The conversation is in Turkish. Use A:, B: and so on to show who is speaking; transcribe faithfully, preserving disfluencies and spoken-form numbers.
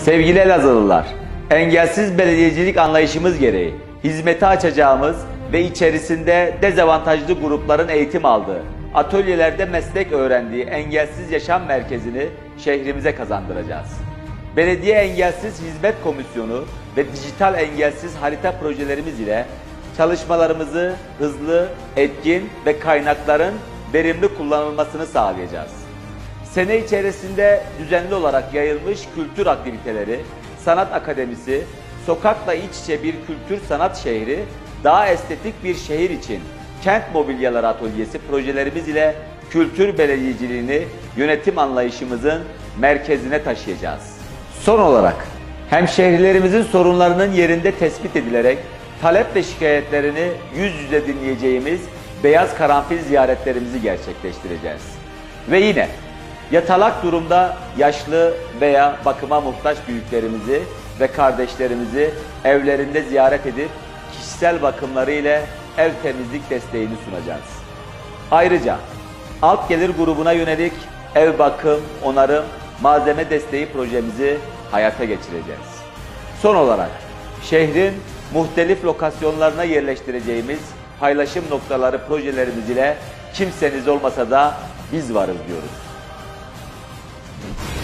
A: Sevgili Elazığlılar, engelsiz belediyecilik anlayışımız gereği hizmete açacağımız ve içerisinde dezavantajlı grupların eğitim aldığı, atölyelerde meslek öğrendiği Engelsiz Yaşam Merkezi'ni şehrimize kazandıracağız. Belediye Engelsiz Hizmet Komisyonu ve dijital engelsiz harita projelerimiz ile çalışmalarımızı hızlı, etkin ve kaynakların verimli kullanılmasını sağlayacağız. Sene içerisinde düzenli olarak yayılmış kültür aktiviteleri, sanat akademisi, sokakla iç içe bir kültür sanat şehri, daha estetik bir şehir için Kent Mobilyaları Atölyesi projelerimiz ile kültür belediyeciliğini yönetim anlayışımızın merkezine taşıyacağız. Son olarak hemşehrilerimizin sorunlarının yerinde tespit edilerek talep ve şikayetlerini yüz yüze dinleyeceğimiz beyaz karanfil ziyaretlerimizi gerçekleştireceğiz. Ve yine yatalak durumda yaşlı veya bakıma muhtaç büyüklerimizi ve kardeşlerimizi evlerinde ziyaret edip kişisel bakımları ile ev temizlik desteğini sunacağız. Ayrıca alt gelir grubuna yönelik ev bakım, onarım, malzeme desteği projemizi hayata geçireceğiz. Son olarak şehrin muhtelif lokasyonlarına yerleştireceğimiz paylaşım noktaları projelerimiz ile kimseniz olmasa da biz varız diyoruz.